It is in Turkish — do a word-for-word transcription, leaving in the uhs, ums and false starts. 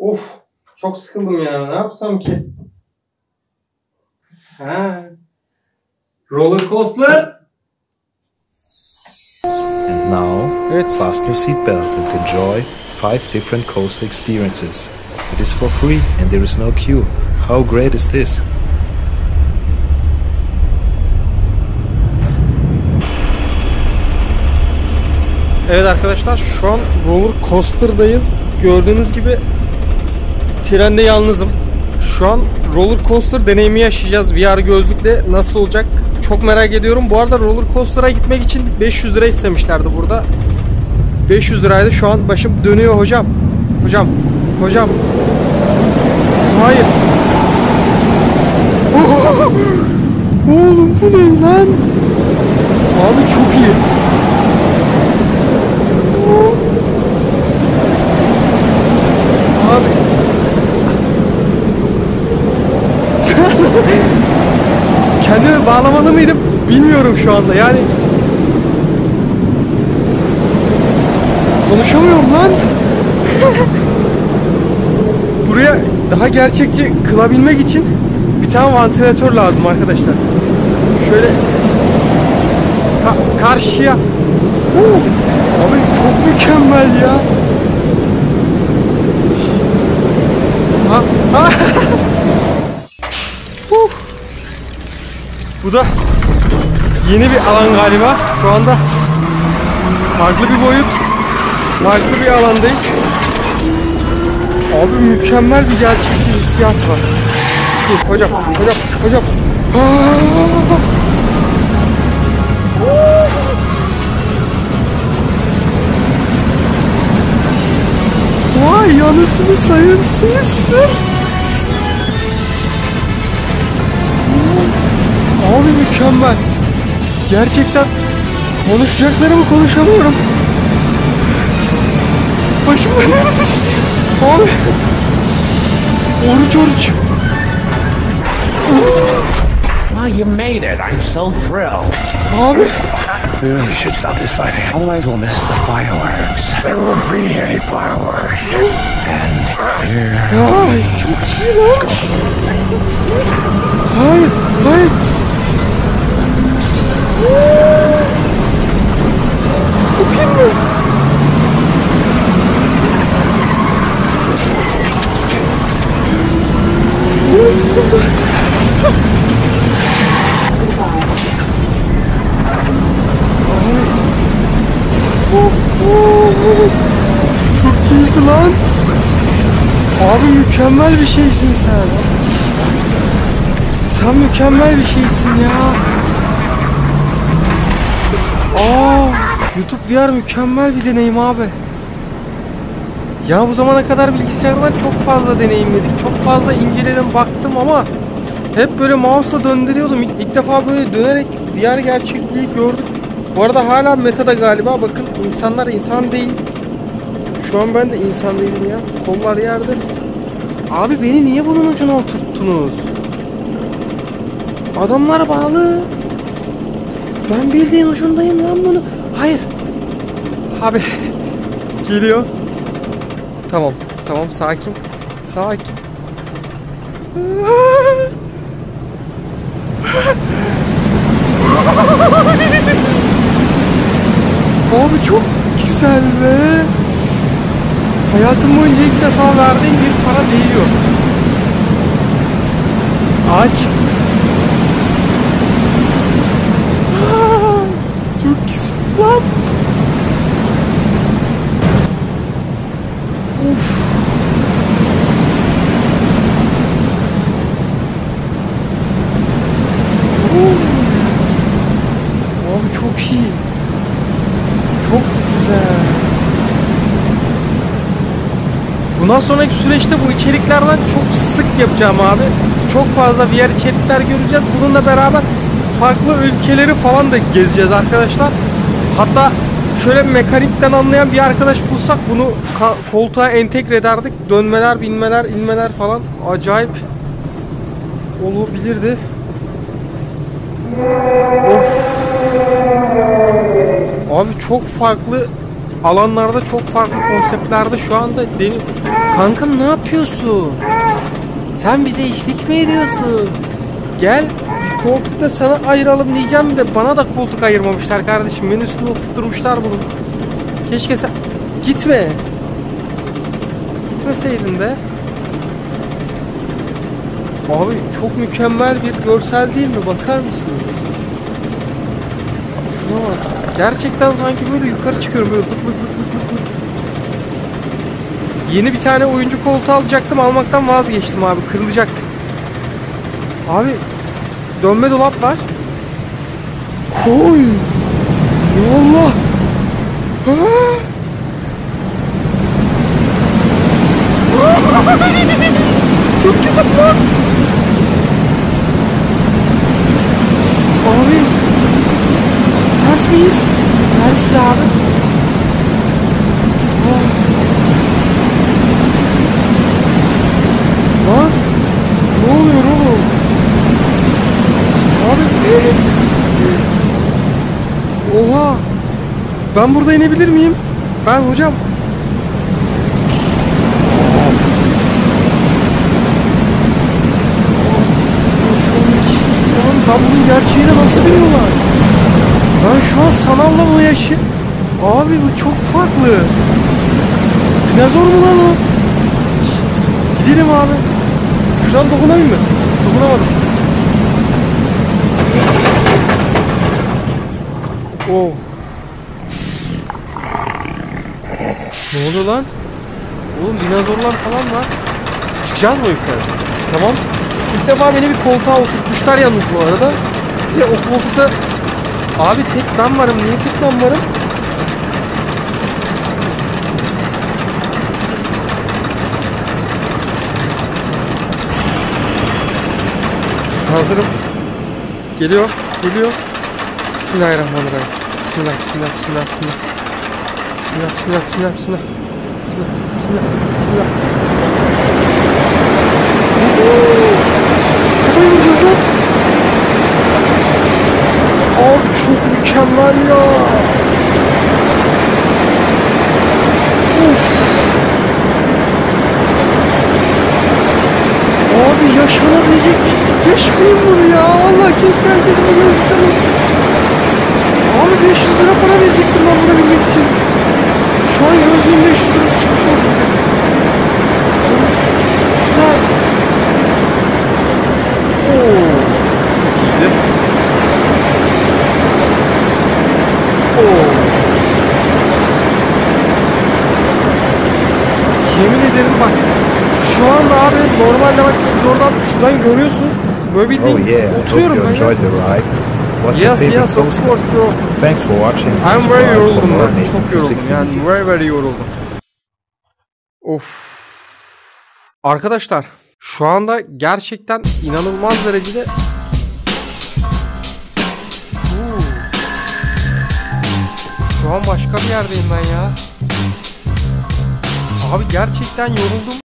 Of, çok sıkıldım ya. Ne yapsam ki? Ha. Roller coaster. And now, Evet. fasten your seatbelt and enjoy five different coaster experiences. It is for free and there is no queue. How great is this? Evet arkadaşlar, şu an roller coaster'dayız. Gördüğünüz gibi trende yalnızım. Şu an roller coaster deneyimi yaşayacağız. V R gözlükle nasıl olacak çok merak ediyorum. Bu arada roller coaster'a gitmek için beş yüz lira istemişlerdi burada. beş yüz liraydı. Şu an başım dönüyor hocam. Hocam. Hocam. Hayır. Oğlum bu ne lan? Abi çok iyi. Abi. Kendimi bağlamalı mıydım bilmiyorum şu anda yani. Konuşamıyorum lan. Buraya daha gerçekçi kılabilmek için bir tane vantilatör lazım arkadaşlar. Şöyle ka karşıya. Abi çok mükemmel ya. Ha, ha. uh. Bu da yeni bir alan galiba. Şu anda farklı bir boyut, farklı bir alandayız. Abi mükemmel bir gerçekçi hissiyat var. Dur hocam, hocam, hocam. Vay yanısını sayın seyirciler. Abi mükemmel. Gerçekten konuşacaklarımı konuşamıyorum. Başım dönüyoruz. Abi. Oruç oruç. Oh, you made it. I'm so thrilled. Abi. We really should stop this fighting. Otherwise we'll miss the fireworks. There won't be any fireworks. And here... Ay çok iyi lan. Hayır, hayır. Bakayım mı? Tutuldu. Çok iyiydi lan. Abi mükemmel bir şeysin sen. Sen mükemmel bir şeysin ya. Aa, YouTube V R mükemmel bir deneyim abi. Ya bu zamana kadar bilgisayardan çok fazla deneyimledik. Çok fazla inceledim, baktım ama hep böyle mouse'la döndürüyordum. İlk, ilk defa böyle dönerek V R gerçekliği gördük. Bu arada hala metada galiba. Bakın insanlar insan değil. Şu an ben de insan değilim ya. Kollar yerde. Abi beni niye bunun ucuna oturttunuz? Adamlar bağlı. Ben bildiğin ucundayım lan bunu. Hayır. Abi. Geliyor. Tamam. Tamam sakin. Sakin. Abi çok güzel be. Hayatım boyunca ilk defa verdiğim bir para değiyor. Aç. Çok güzel lan. Of. Abi çok iyi. Çok güzel. Bundan sonraki süreçte bu içeriklerden çok sık yapacağım abi. Çok fazla V R içerikler göreceğiz. Bununla beraber farklı ülkeleri falan da gezeceğiz arkadaşlar. Hatta şöyle mekanikten anlayan bir arkadaş bulsak bunu koltuğa entegre ederdik. Dönmeler, binmeler, inmeler falan acayip olabilirdi. Of. Abi çok farklı alanlarda, çok farklı konseptlerde şu anda deni... Kankam ne yapıyorsun? Sen bize eşlik mi ediyorsun? Gel bir koltukta sana ayıralım diyeceğim de bana da koltuk ayırmamışlar kardeşim. Benim üstüne oturtturmuşlar bunu. Keşke sen... Gitme. Gitmeseydin de. Abi çok mükemmel bir görsel değil mi? Bakar mısınız? Şuna bak. Gerçekten sanki böyle yukarı çıkıyorum. Böyle lık lık lık lık lık. Yeni bir tane oyuncu koltuğu alacaktım. Almaktan vazgeçtim abi. Kırılacak. Abi dönme dolap var. Oy! Allah! Ha! Çok güzel lan! Abi! Ters miyiz? Tersiz abi. Oh. Lan! Ne oluyor oğlum? Abi! Oha! Ben burada inebilir miyim? Ben hocam. Ben bunun gerçeğine nasıl biliyorlar? Ben şu an sanalla mı yaşıyorum? Abi bu çok farklı. Dinozor mu lan o? Gidelim abi. Şuradan dokunamayayım mı? Dokunamadım. Oh. Ne oluyor lan? Oğlum dinozorlar falan var. Çıkacağız mı yukarı? Tamam. İlk defa beni bir koltuğa oturtmuşlar yalnız bu arada. Ve o koltukta abi tek ben varım. Niye tek ben varım? Hazırım. Geliyor. Geliyor. Bismillahirrahmanirrahim. Bismillah. Bismillah. Bismillah. Bismillah. Bismillah. Bismillah. Bismillah. Bismillah. Bismillah. Bismillah. Bismillah. Kafayı vuracağız lan. Abi çok mükemmel ya. Of. Abi yaşanabilecek. Yaşayayım bunu ya. Vallahi keşke herkesin bu gözlükler olsun. Abi beş yüz lira para verecektim ben buna binmek için. Şu an gözlüğün beş yüz lirası çıkmış oldu. Of, çok güzel. Oo, çok iyiydi. Oo. Yemin ederim bak. Şu anda abi normalde bak siz oradan şuradan görüyorsunuz. Böyle bildiğin Oh yeah, I hope oturuyorum you ben enjoyed ya. the ride. What's your Yes favorite yes of coaster? course bro. Thanks for watching. I'm Subscribe very for yoruldum more ben. amazing Çok yoruldum three sixty yani videos. very very yoruldum. Of. Arkadaşlar şu anda gerçekten inanılmaz derecede Oo. Şu an başka bir yerdeyim ben ya. Abi gerçekten yoruldum.